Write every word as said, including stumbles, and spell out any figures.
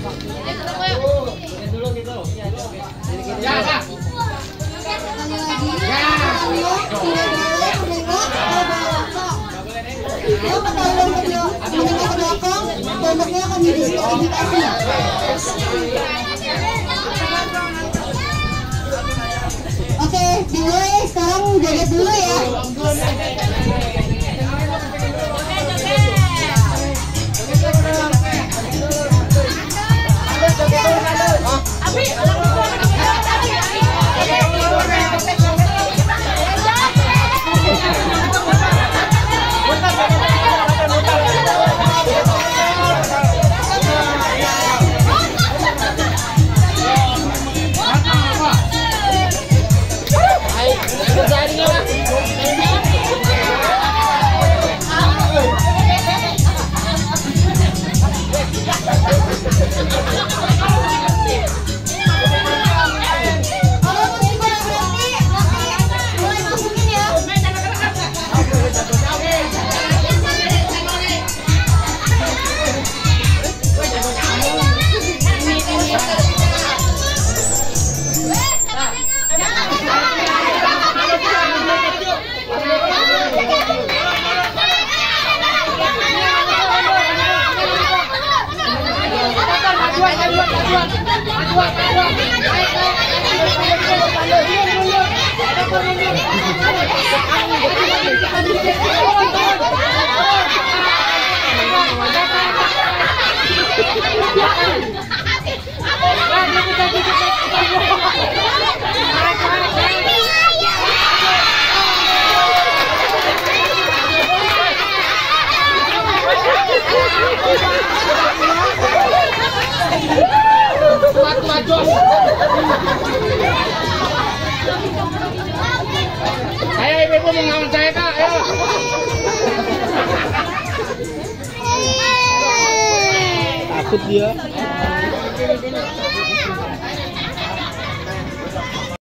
Dulu gitu. Ya, ya. Ayo ketolong ke belakang, pondoknya akan didiskualifikasi. Oke, dimulai sekarang joget dulu ya. Ayo ibu-ibu mengawal saya kak, ayo. Takut dia.